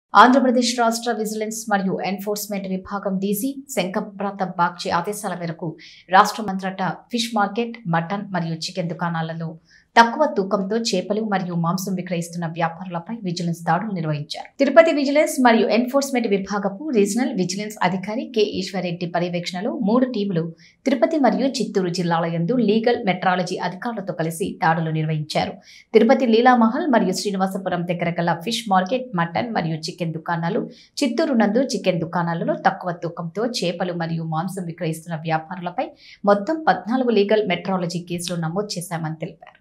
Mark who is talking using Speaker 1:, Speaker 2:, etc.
Speaker 1: Andhra Pradesh రాష్ట్ర vigilance మరియు enforcement విభాగం డీసీ శంకప్రతాప్ బాగ్చి ఆదేశాల మేరకు రాష్ట్రమంతటా ఫిష్ మార్కెట్, మటన్ మరియు చికెన్ దుకాణాలలో తక్కువ తూకంతో చేపలు మరియు మాంసం విక్రయిస్తున్న వ్యాపారులపై విజిలెన్స్ దాడులు నిర్వహించారు. తిరుపతి విజిలెన్స్ మరియు ఎన్ఫోర్స్మెంట్ విభాగపు రీజనల్ విజిలెన్స్ అధికారి కె. ఈశ్వర్రెడ్డి పర్యవేక్షణలో 3 టీములు తిరుపతి మరియు చిత్తూరు జిల్లాల యందు లీగల్ మెట్రాలజీ అధికారులతో కలిసి దాడులు నిర్వహించారు. తిరుపతి లీలామహల్ మరియు శ్రీనివాసపురం దగ్గర గల ఫిష్ మార్కెట్, మటన్ మరియు చికెన్ దుకాణాలు, చిత్తూరు నందు చికెన్ దుకాణాలలో తక్కువ తూకంతో చేపలు మరియు మాంసం విక్రయిస్తున్న వ్యాపారులపై మొత్తం 14 లీగల్ మెట్రాలజీ కేసులు నమోదు చేశామని తెలిపారు.